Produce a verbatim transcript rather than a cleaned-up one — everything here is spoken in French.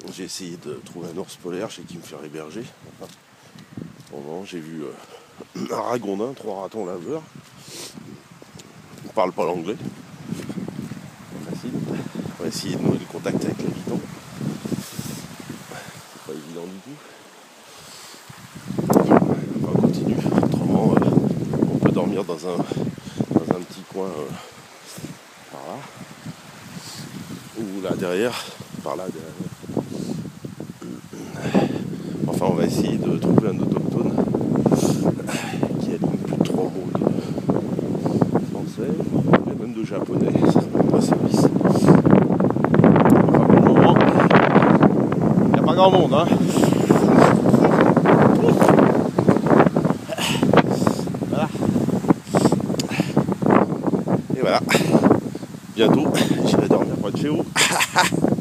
J'ai essayé de trouver un ours polaire chez qui me faire héberger. Enfin, au moment, j'ai vu euh, un ragondin, trois ratons laveurs. Ils ne parlent pas l'anglais. C'est facile. On va essayer de nouer le contact avec l'habitant. C'est pas évident du tout. Enfin, on continue. Autrement, euh, on peut dormir dans un, dans un petit coin euh, par là. Ou là derrière. Par là derrière. Enfin, on va essayer de trouver un autochtone qui aligne plus de trois mots de français, mais même de japonais, ça ne même pas service. Enfin, pour le moment, il n'y a pas grand monde, hein. Voilà. Et voilà. Bientôt, j'irai dormir près de chez vous.